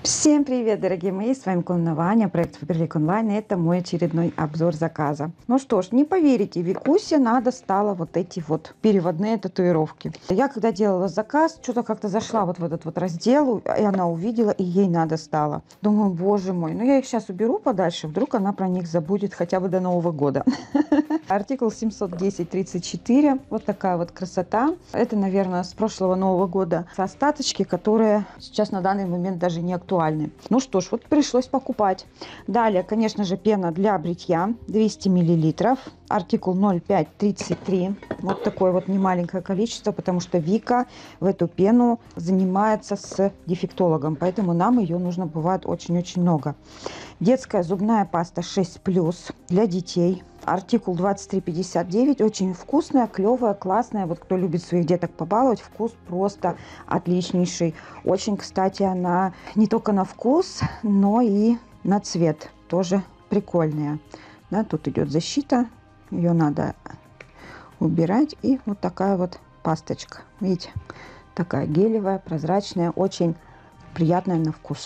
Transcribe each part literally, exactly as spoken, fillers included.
Всем привет, дорогие мои, с вами Конна Ваня, проект Faberlic Online, и это мой очередной обзор заказа. Ну что ж, не поверите, Викусе надо стало вот эти вот переводные татуировки. Я когда делала заказ, что-то как-то зашла вот в этот вот раздел, и она увидела, и ей надо стало. Думаю, боже мой, ну я их сейчас уберу подальше, вдруг она про них забудет хотя бы до Нового года. Артикул семьсот десять тридцать четыре, вот такая вот красота. Это, наверное, с прошлого Нового года остаточки, которые сейчас на данный момент даже не актуальны. Ну что ж, вот пришлось покупать. Далее, конечно же, пена для бритья двести миллилитров. Артикул ноль пять тридцать три. Вот такое вот немаленькое количество, потому что Вика в эту пену занимается с дефектологом, поэтому нам ее нужно бывает очень-очень много. Детская зубная паста шесть плюс для детей. Артикул двадцать три пятьдесят девять. Очень вкусная, клевая, классная. Вот кто любит своих деток побаловать, вкус просто отличнейший. Очень, кстати, она не только на вкус, но и на цвет. Тоже прикольная. Да, тут идет защита. Ее надо убирать. И вот такая вот пасточка. Видите? Такая гелевая, прозрачная. Очень приятная на вкус.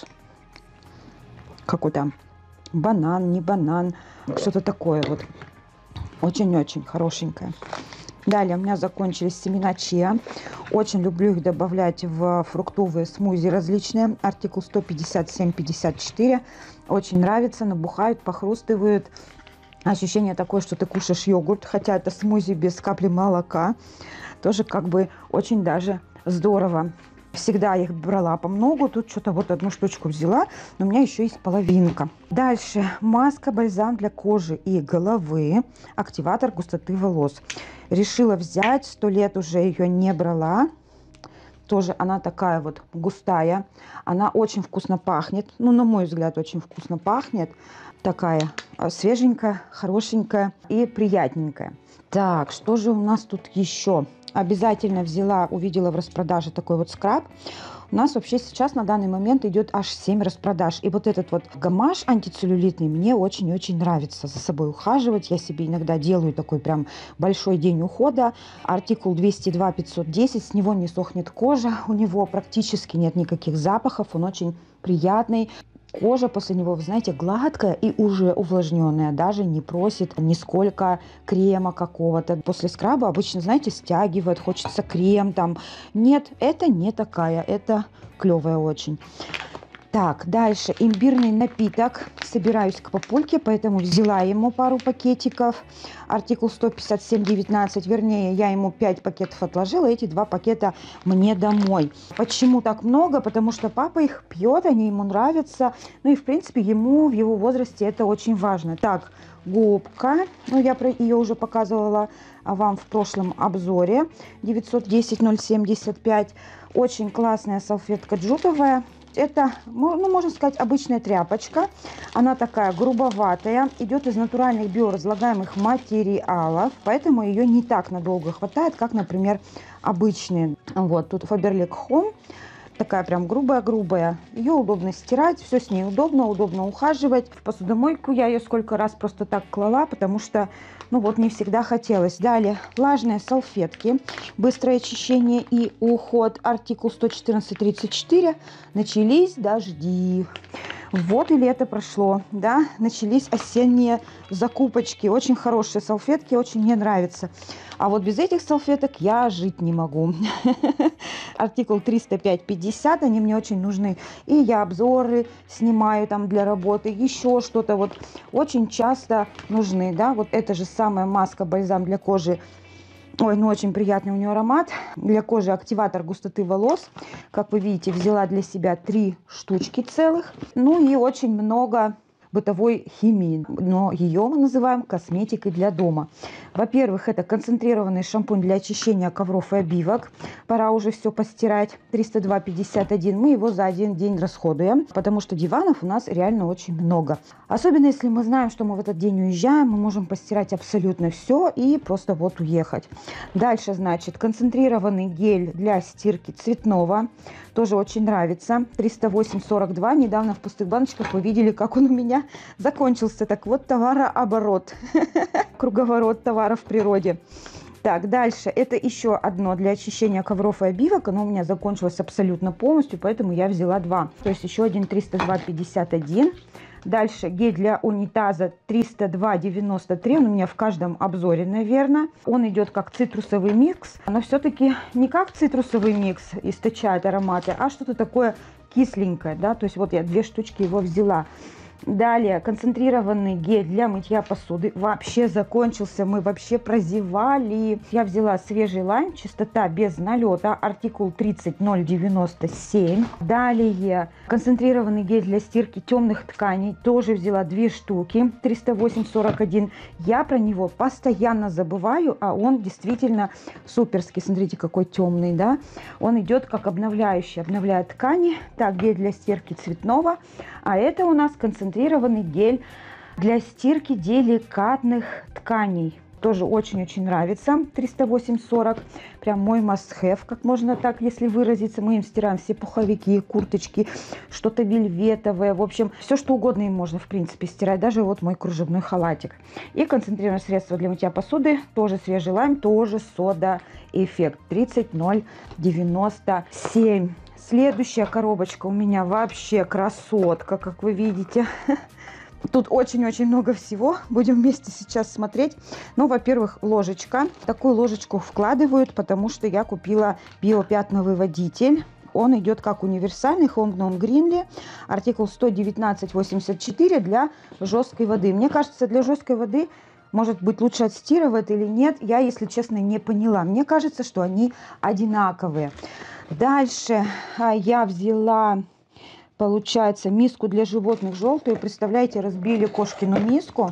Какой-то банан, не банан. Что-то такое вот. Очень-очень хорошенькая. Далее у меня закончились семена чиа. Очень люблю их добавлять в фруктовые смузи различные. Артикул сто пятьдесят семь пятьдесят четыре. Очень нравится, набухают, похрустывают. Ощущение такое, что ты кушаешь йогурт, хотя это смузи без капли молока. Тоже как бы очень даже здорово. Всегда их брала по многу. Тут что-то вот одну штучку взяла. Но у меня еще есть половинка. Дальше маска бальзам для кожи и головы. Активатор густоты волос. Решила взять. Сто лет уже ее не брала. Тоже она такая вот густая. Она очень вкусно пахнет. Ну, на мой взгляд, очень вкусно пахнет. Такая свеженькая, хорошенькая и приятненькая. Так, что же у нас тут еще? Обязательно взяла, увидела в распродаже такой вот скраб. У нас вообще сейчас на данный момент идет аж семь распродаж. И вот этот вот гамаш антицеллюлитный мне очень-очень нравится. За собой ухаживать. Я себе иногда делаю такой прям большой день ухода. Артикул двести два пятьсот десять. С него не сохнет кожа. У него практически нет никаких запахов. Он очень приятный. Кожа после него, вы знаете, гладкая и уже увлажненная, даже не просит нисколько крема какого-то. После скраба обычно, знаете, стягивает, хочется крем там. Нет, это не такая, это клевая очень. Так, дальше имбирный напиток. Собираюсь к папульке, поэтому взяла ему пару пакетиков. Артикул сто пятьдесят семь девятнадцать, вернее, я ему пять пакетов отложила, эти два пакета мне домой. Почему так много? Потому что папа их пьет, они ему нравятся. Ну и, в принципе, ему в его возрасте это очень важно. Так, губка, ну я про ее уже показывала вам в прошлом обзоре. девятьсот десять ноль семьдесят пять. Очень классная салфетка джутовая. Это, ну, можно сказать, обычная тряпочка. Она такая грубоватая. Идет из натуральных биоразлагаемых материалов. Поэтому ее не так надолго хватает, как, например, обычные. Вот, тут Faberlic Home. Такая прям грубая-грубая. Ее удобно стирать. Все с ней удобно. Удобно ухаживать. В посудомойку я ее сколько раз просто так клала, потому что, ну вот, не всегда хотелось. Далее, влажные салфетки. Быстрое очищение и уход. Артикул сто четырнадцать тридцать четыре. Начались дожди. Вот и лето прошло, да, начались осенние закупочки. Очень хорошие салфетки, очень мне нравятся. А вот без этих салфеток я жить не могу. Артикул триста пять пятьдесят, они мне очень нужны. И я обзоры снимаю там для работы, еще что-то вот очень часто нужны, да. Вот это же самая маска бальзам для кожи. Ой, ну очень приятный у нее аромат. Для кожи активатор густоты волос. Как вы видите, взяла для себя три штучки целых. Ну и очень много бытовой химии, но ее мы называем косметикой для дома. Во-первых, это концентрированный шампунь для очищения ковров и обивок. Пора уже все постирать. триста два пятьдесят один. Мы его за один день расходуем, потому что диванов у нас реально очень много. Особенно если мы знаем, что мы в этот день уезжаем, мы можем постирать абсолютно все и просто вот уехать. Дальше, значит, концентрированный гель для стирки цветного. Тоже очень нравится. триста восемь сорок два. Недавно в пустых баночках вы видели, как он у меня закончился. Так вот, товарооборот. Круговорот товара в природе. Так, дальше. Это еще одно для очищения ковров и обивок. Оно у меня закончилось абсолютно полностью, поэтому я взяла два. То есть еще один триста два пятьдесят один. Дальше гель для унитаза триста два девяносто три. Он у меня в каждом обзоре, наверное. Он идет как цитрусовый микс, но все-таки не как цитрусовый микс источает ароматы, а что-то такое кисленькое, да. То есть вот я две штучки его взяла. Далее концентрированный гель для мытья посуды. Вообще закончился, мы вообще прозевали. Я взяла свежий лайм, чистота без налета, артикул тридцать ноль девяносто семь. Далее концентрированный гель для стирки темных тканей. Тоже взяла две штуки, триста восемь сорок один. Я про него постоянно забываю, а он действительно суперский. Смотрите, какой темный, да. Он идет как обновляющий, обновляет ткани. Так, гель для стирки цветного. А это у нас концентрированный гель для стирки деликатных тканей. Тоже очень-очень нравится. триста восемь сорок. Прям мой must-have, как можно так, если выразиться. Мы им стираем все пуховики, курточки, что-то вельветовое. В общем, все, что угодно им можно, в принципе, стирать. Даже вот мой кружевной халатик. И концентрированное средство для мытья посуды. Тоже свежий лайм, тоже сода эффект. тридцать ноль девяносто семь. Следующая коробочка у меня вообще красотка, как вы видите. Тут очень-очень много всего. Будем вместе сейчас смотреть. Ну, во-первых, ложечка. Такую ложечку вкладывают, потому что я купила биопятновыводитель. Он идет как универсальный Hongnon Greenly. Артикул сто девятнадцать восемьдесят четыре для жесткой воды. Мне кажется, для жесткой воды, может быть, лучше отстирывать или нет. Я, если честно, не поняла. Мне кажется, что они одинаковые. Дальше я взяла, получается, миску для животных желтую. Представляете, разбили кошкину миску.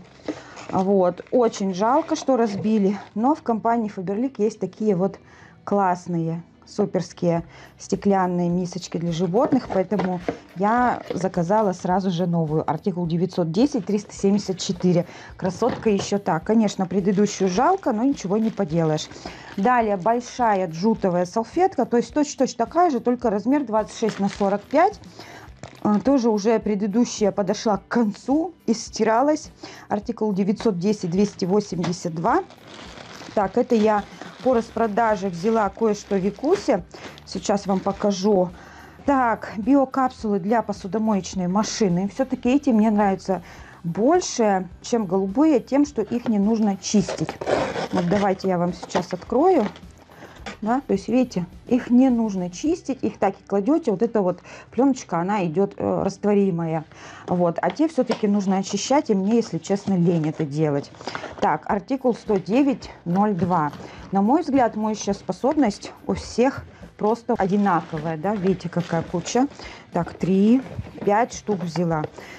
Вот. Очень жалко, что разбили. Но в компании Faberlic есть такие вот классные, суперские стеклянные мисочки для животных. Поэтому я заказала сразу же новую. Артикул девятьсот десять триста семьдесят четыре. Красотка еще так. Конечно, предыдущую жалко, но ничего не поделаешь. Далее большая джутовая салфетка. То есть точно-точно такая же, только размер двадцать шесть на сорок пять. Тоже уже предыдущая подошла к концу и стиралась. Артикул девятьсот десять двести восемьдесят два. Так, это я по распродаже взяла кое-что в Викусе. Сейчас вам покажу. Так, биокапсулы для посудомоечной машины. Все-таки эти мне нравятся больше, чем голубые, тем, что их не нужно чистить. Вот давайте я вам сейчас открою. Да, то есть, видите, их не нужно чистить, их так и кладете. Вот эта вот пленочка, она идет э, растворимая. Вот. А те все-таки нужно очищать, и мне, если честно, лень это делать. Так, артикул сто девять ноль два. На мой взгляд, моющая способность у всех просто одинаковая. Да? Видите, какая куча. Так, три, пять штук взяла.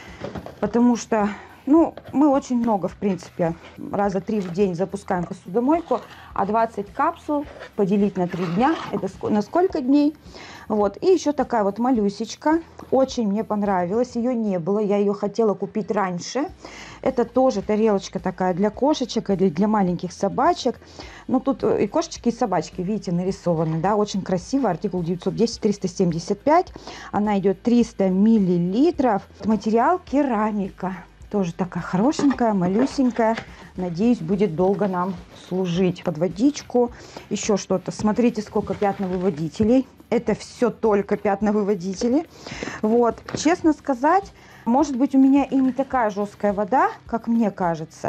Потому что... Ну, мы очень много, в принципе, раза три в день запускаем посудомойку, а двадцать капсул поделить на три дня, это на сколько дней? Вот, и еще такая вот малюсечка, очень мне понравилась, ее не было, я ее хотела купить раньше. Это тоже тарелочка такая для кошечек или для маленьких собачек. Ну, тут и кошечки, и собачки, видите, нарисованы, да, очень красиво. Артикул девятьсот десять триста семьдесят пять, она идет триста миллилитров, материал керамика. Тоже такая хорошенькая, малюсенькая. Надеюсь, будет долго нам служить. Под водичку, еще что-то. Смотрите, сколько пятновыводителей. Это все только пятновыводители. Вот. Честно сказать, может быть, у меня и не такая жесткая вода, как мне кажется.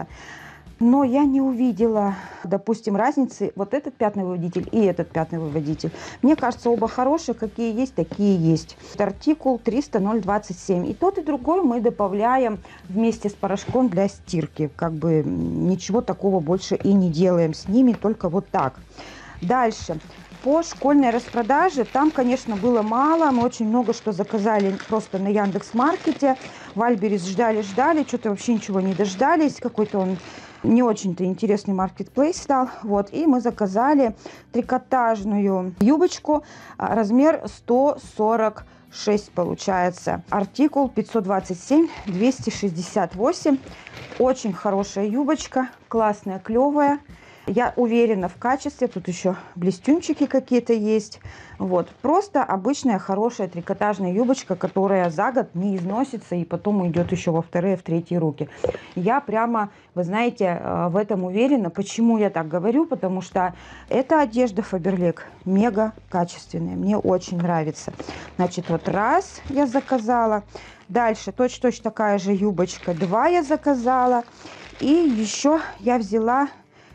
Но я не увидела, допустим, разницы. Вот этот пятновыводитель и этот пятновыводитель. Мне кажется, оба хорошие. Какие есть, такие есть. Артикул триста ноль двадцать семь. И тот, и другой мы добавляем вместе с порошком для стирки. Как бы ничего такого больше и не делаем с ними. Только вот так. Дальше. По школьной распродаже, там, конечно, было мало, мы очень много что заказали просто на Яндекс.Маркете. Вальберис ждали-ждали, что-то вообще ничего не дождались, какой-то он не очень-то интересный маркетплейс стал. Вот, и мы заказали трикотажную юбочку, размер сто сорок шесть получается. Артикул пятьсот двадцать семь двести шестьдесят восемь. Очень хорошая юбочка, классная, клевая. Я уверена в качестве. Тут еще блестюнчики какие-то есть. Вот. Просто обычная хорошая трикотажная юбочка, которая за год не износится и потом идет еще во вторые, в третьи руки. Я прямо, вы знаете, в этом уверена. Почему я так говорю? Потому что эта одежда Faberlic мега качественная. Мне очень нравится. Значит, вот раз я заказала. Дальше точно-точно такая же юбочка. Два я заказала. И еще я взяла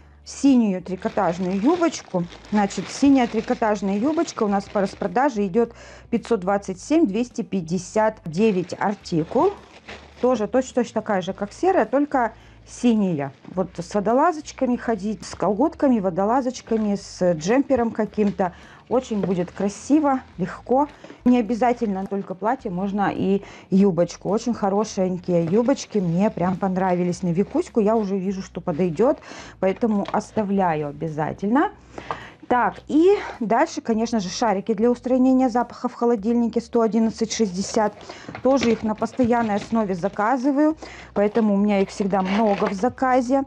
синюю трикотажную юбочку. Значит, синяя трикотажная юбочка у нас по распродаже идет пятьсот двадцать семь двести пятьдесят девять артикул. Тоже точно-точно такая же, как серая, только синяя. Вот с водолазочками ходить, с колготками, водолазочками, с джемпером каким-то. Очень будет красиво, легко. Не обязательно только платье, можно и юбочку. Очень хорошенькие юбочки, мне прям понравились. На Викуську я уже вижу, что подойдет, поэтому оставляю обязательно. Так, и дальше, конечно же, шарики для устранения запаха в холодильнике сто одиннадцать шестьдесят. Тоже их на постоянной основе заказываю, поэтому у меня их всегда много в заказе.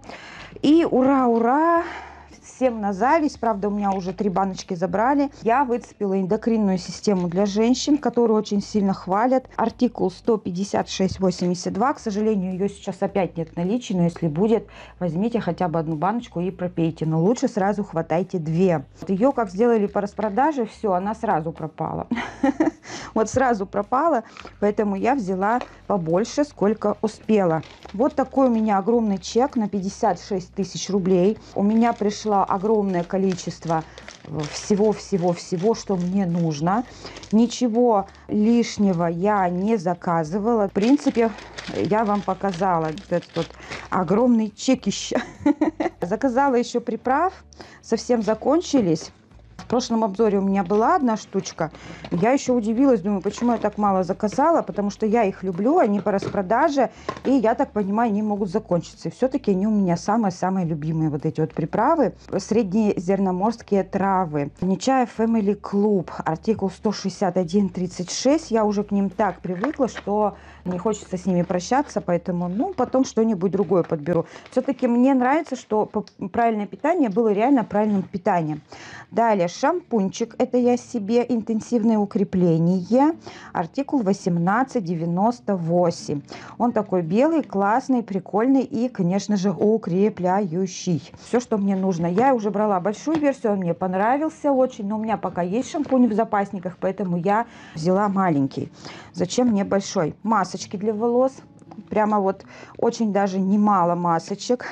И ура, ура! Всем на зависть, правда, у меня уже три баночки забрали. Я выцепила эндокринную систему для женщин, которую очень сильно хвалят. Артикул сто пятьдесят шесть восемьдесят два. К сожалению, ее сейчас опять нет в наличии, но если будет, возьмите хотя бы одну баночку и пропейте. Но лучше сразу хватайте две. Ее как сделали по распродаже, все, она сразу пропала. Вот сразу пропала, поэтому я взяла побольше, сколько успела. Вот такой у меня огромный чек на пятьдесят шесть тысяч рублей. У меня пришло огромное количество всего-всего-всего, что мне нужно. Ничего лишнего я не заказывала. В принципе, я вам показала вот этот вот огромный чекище. Заказала еще приправ, совсем закончились. В прошлом обзоре у меня была одна штучка. Я еще удивилась, думаю, почему я так мало заказала, потому что я их люблю, они по распродаже, и я так понимаю, они могут закончиться. И все-таки они у меня самые-самые любимые, вот эти вот приправы. Среднезерноморские травы. Нечаев Family Club, артикул сто шестьдесят один тридцать шесть. Я уже к ним так привыкла, что не хочется с ними прощаться, поэтому, ну, потом что-нибудь другое подберу. Все-таки мне нравится, что правильное питание было реально правильным питанием. Далее шампунчик, это я себе, интенсивное укрепление, артикул восемнадцать девяносто восемь. Он такой белый, классный, прикольный и, конечно же, укрепляющий. Все, что мне нужно. Я уже брала большую версию, он мне понравился очень, но у меня пока есть шампунь в запасниках, поэтому я взяла маленький. Зачем мне большой? Масочки для волос. Прямо вот очень даже немало масочек.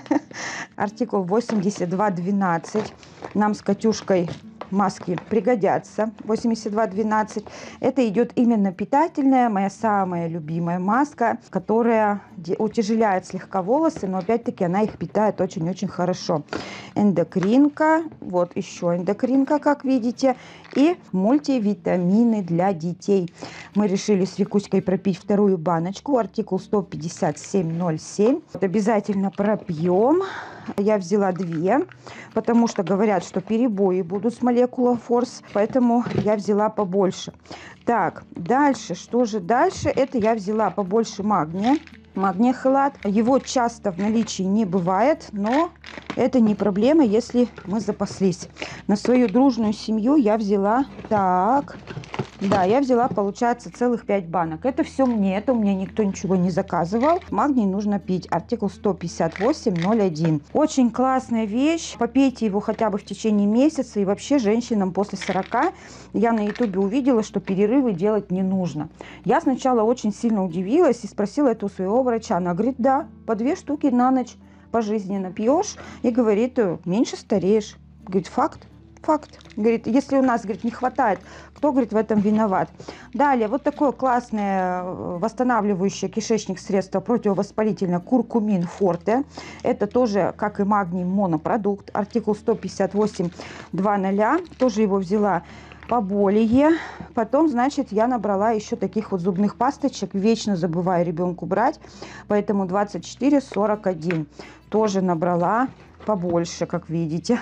Артикул восемьдесят два двенадцать. Нам с Катюшкой маски пригодятся. восемьдесят два двенадцать. Это идет именно питательная, моя самая любимая маска, которая утяжеляет слегка волосы, но опять-таки она их питает очень-очень хорошо. Эндокринка. Вот еще эндокринка, как видите. И мультивитамины для детей. Мы решили с Викуськой пропить вторую баночку. Артикул сто пятьдесят семь ноль семь. Вот обязательно пропьем. Я взяла две, потому что говорят, что перебои будут с Molecular Force, поэтому я взяла побольше. Так, дальше, что же дальше? Это я взяла побольше магния. Магния халат. Его часто в наличии не бывает, но это не проблема, если мы запаслись. На свою дружную семью я взяла, так, да, я взяла, получается, целых пять банок. Это все мне, это у меня никто ничего не заказывал. Магний нужно пить. Артикул сто пятьдесят восемь ноль один. Очень классная вещь. Попейте его хотя бы в течение месяца. И вообще женщинам после сорока я на ютубе увидела, что перерывы делать не нужно. Я сначала очень сильно удивилась и спросила это у своего врача. Она говорит, да, по две штуки на ночь пожизненно пьешь. И говорит, меньше стареешь. Говорит, факт. Факт. Говорит, если у нас, говорит, не хватает, кто, говорит, в этом виноват. Далее, вот такое классное восстанавливающее кишечник средство противовоспалительное куркумин форте. Это тоже, как и магний, монопродукт. Артикул сто пятьдесят восемь двадцать. Тоже его взяла поболее. Потом, значит, я набрала еще таких вот зубных пасточек. Вечно забываю ребенку брать. Поэтому двадцать четыре сорок один. Тоже набрала побольше, как видите.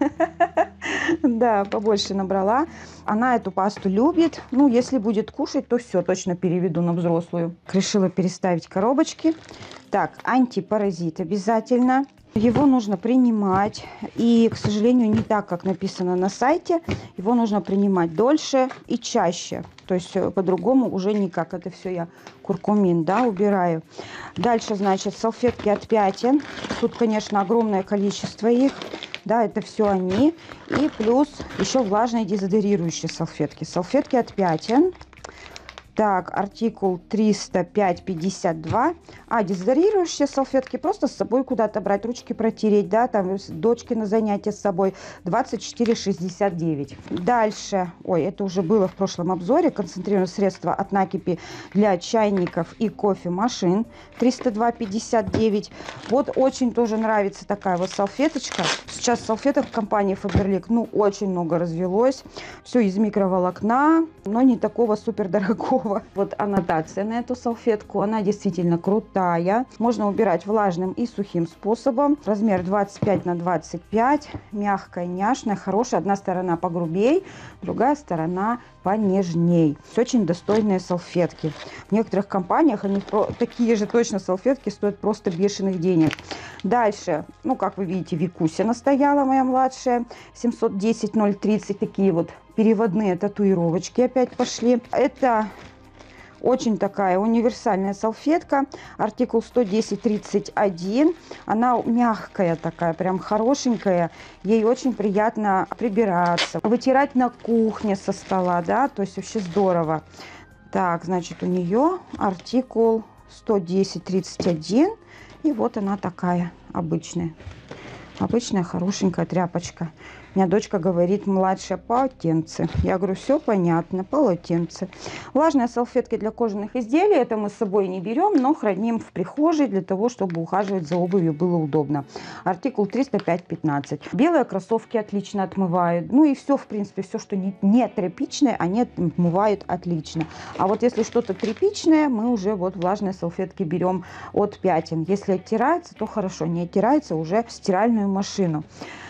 Да, побольше набрала. Она эту пасту любит. Ну, если будет кушать, то все, точно переведу на взрослую. Решила переставить коробочки. Так, антипаразит обязательно. Его нужно принимать, и, к сожалению, не так, как написано на сайте. Его нужно принимать дольше и чаще. То есть по-другому уже никак. Это все я куркумин, да, убираю. Дальше, значит, салфетки от пятен. Тут, конечно, огромное количество их. Да, это все они. И плюс еще влажные дезодорирующие салфетки. Салфетки от пятен. Так, артикул триста пять пятьдесят два. А, дезодорирующие салфетки просто с собой куда-то брать, ручки протереть, да, там дочки на занятия с собой. двадцать четыре шестьдесят девять. Дальше, ой, это уже было в прошлом обзоре. Концентрированное средство от накипи для чайников и кофемашин. триста два пятьдесят девять. Вот очень тоже нравится такая вот салфеточка. Сейчас салфеток в компании Faberlic, ну, очень много развелось. Все из микроволокна, но не такого супер дорогого. Вот аннотация на эту салфетку. Она действительно крутая. Можно убирать влажным и сухим способом. Размер двадцать пять на двадцать пять. Мягкая, няшная, хорошая. Одна сторона погрубей, другая сторона понежней. Очень достойные салфетки. В некоторых компаниях они такие же точно салфетки стоят просто бешеных денег. Дальше, ну, как вы видите, Викуся настояла, моя младшая. семьсот десять ноль тридцать. Такие вот переводные татуировочки опять пошли. Это очень такая универсальная салфетка. Артикул сто десять тридцать один. Она мягкая такая, прям хорошенькая. Ей очень приятно прибираться. Вытирать на кухне со стола, да, то есть вообще здорово. Так, значит, у нее артикул сто десять тридцать один. И вот она такая обычная. Обычная хорошенькая тряпочка. У меня дочка говорит, младшая, полотенце. Я говорю, все понятно, полотенце. Влажные салфетки для кожаных изделий. Это мы с собой не берем, но храним в прихожей для того, чтобы ухаживать за обувью было удобно. Артикул триста пять пятнадцать. Белые кроссовки отлично отмывают. Ну и все, в принципе, все, что не, не тряпичное, они отмывают отлично. А вот если что-то тряпичное, мы уже вот влажные салфетки берем от пятен. Если оттирается, то хорошо. Не оттирается, уже в стиральную машину.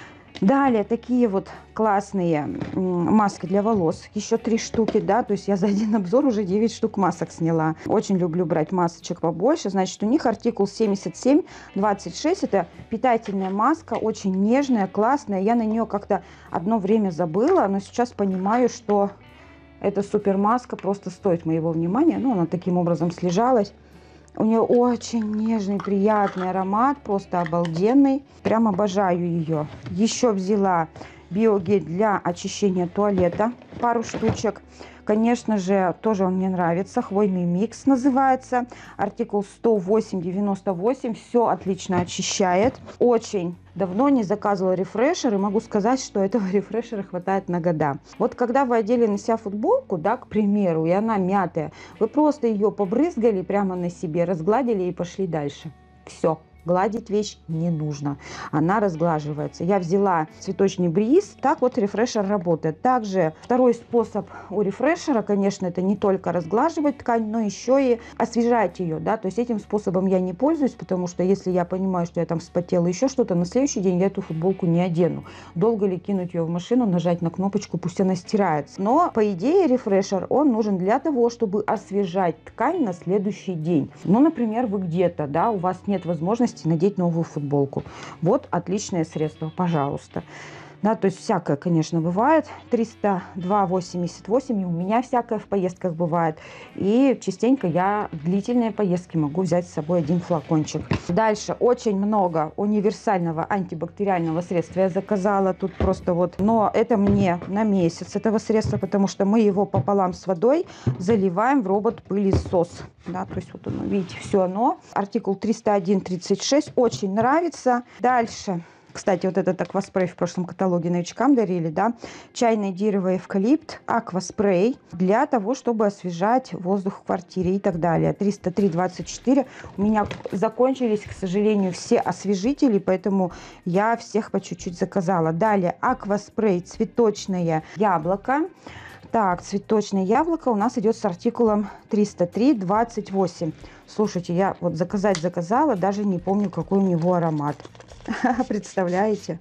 Далее такие вот классные маски для волос. Еще три штуки, да, то есть я за один обзор уже девять штук масок сняла. Очень люблю брать масочек побольше. Значит, у них артикул семьдесят семь двадцать шесть. Это питательная маска, очень нежная, классная. Я на нее как-то одно время забыла, но сейчас понимаю, что эта супер маска просто стоит моего внимания. Ну, она таким образом слежалась. У нее очень нежный, приятный аромат, просто обалденный. Прям обожаю ее. Еще взяла биогель для очищения туалета, пару штучек. Конечно же, тоже он мне нравится. Хвойный микс называется. Артикул сто восемь девяносто восемь. Все отлично очищает. Очень давно не заказывала рефрешер. И могу сказать, что этого рефрешера хватает на года. Вот когда вы одели на себя футболку, да, к примеру, и она мятая, вы просто ее побрызгали прямо на себе, разгладили и пошли дальше. Все. Гладить вещь не нужно. Она разглаживается. Я взяла цветочный бриз. Так вот рефрешер работает. Также второй способ у рефрешера, конечно, это не только разглаживать ткань, но еще и освежать ее. Да? То есть этим способом я не пользуюсь, потому что если я понимаю, что я там вспотела еще что-то, на следующий день я эту футболку не одену. Долго ли кинуть ее в машину, нажать на кнопочку, пусть она стирается. Но по идее рефрешер, он нужен для того, чтобы освежать ткань на следующий день. Ну, например, вы где-то, да, у вас нет возможности надеть новую футболку. Вот отличное средство, пожалуйста. Да, то есть всякое, конечно, бывает. триста два восемьдесят восемь, и у меня всякое в поездках бывает. И частенько я в длительные поездки могу взять с собой один флакончик. Дальше очень много универсального антибактериального средства я заказала. Тут просто вот, но это мне на месяц этого средства, потому что мы его пополам с водой заливаем в робот-пылесос. Да, то есть вот оно, видите, все оно. Артикул триста один тридцать шесть. Очень нравится. Дальше. Кстати, вот этот акваспрей в прошлом каталоге новичкам дарили, да. Чайное дерево, эвкалипт, акваспрей для того, чтобы освежать воздух в квартире и так далее. триста три двадцать четыре. У меня закончились, к сожалению, все освежители, поэтому я всех по чуть-чуть заказала. Далее акваспрей, цветочное яблоко. Так, цветочное яблоко у нас идет с артикулом триста три двадцать восемь. Слушайте, я вот заказать заказала, даже не помню, какой у него аромат. Представляете?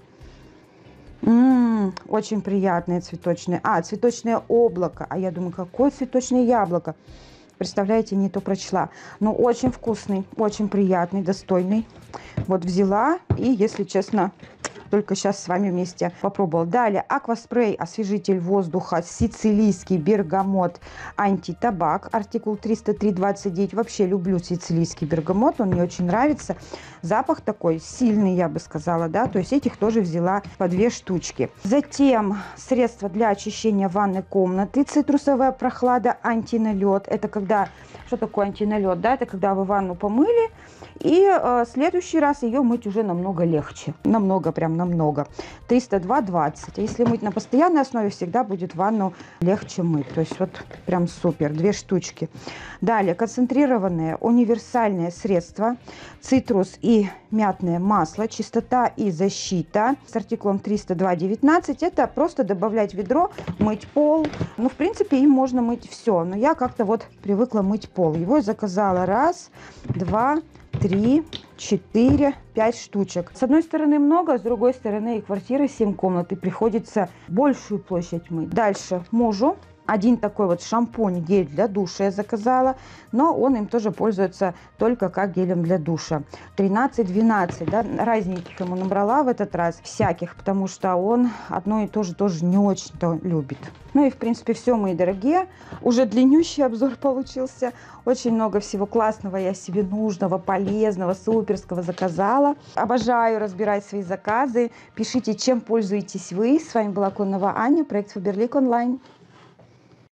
М-м, очень приятное цветочное. А, цветочное облако. А я думаю, какое цветочное яблоко? представляете, не то прочла. Но очень вкусный, очень приятный, достойный. Вот взяла и, если честно, только сейчас с вами вместе попробовала. Далее акваспрей, освежитель воздуха, сицилийский бергамот, антитабак, артикул триста три двадцать девять. Вообще люблю сицилийский бергамот, он мне очень нравится. Запах такой сильный, я бы сказала, да, то есть этих тоже взяла по две штучки. Затем средство для очищения ванной комнаты, цитрусовая прохлада, антиналет. Это когда, что такое антиналет, да, это когда вы ванну помыли, и э, следующий раз ее мыть уже намного легче, намного, прям намного. триста два двадцать. А если мыть на постоянной основе, всегда будет ванну легче мыть. То есть вот прям супер, две штучки. Далее концентрированное универсальное средство, цитрус и мятное масло, чистота и защита с артикулом триста два девятнадцать. Это просто добавлять в ведро, мыть пол. Ну, в принципе, им можно мыть все, но я как-то вот привыкла мыть пол. Его я заказала раз, два, три, четыре, пять штучек. С одной стороны много, с другой стороны и квартира семь комнат, и приходится большую площадь мыть. Дальше мужу один такой вот шампунь, гель для душа я заказала, но он им тоже пользуется только как гелем для душа. тринадцать двенадцать, да, разненьких ему набрала в этот раз, всяких, потому что он одно и то же тоже не очень-то любит. Ну и в принципе все, мои дорогие. Уже длиннющий обзор получился. Очень много всего классного я себе нужного, полезного, суперского заказала. Обожаю разбирать свои заказы. Пишите, чем пользуетесь вы. С вами была Кононова Аня, проект Фаберлик онлайн.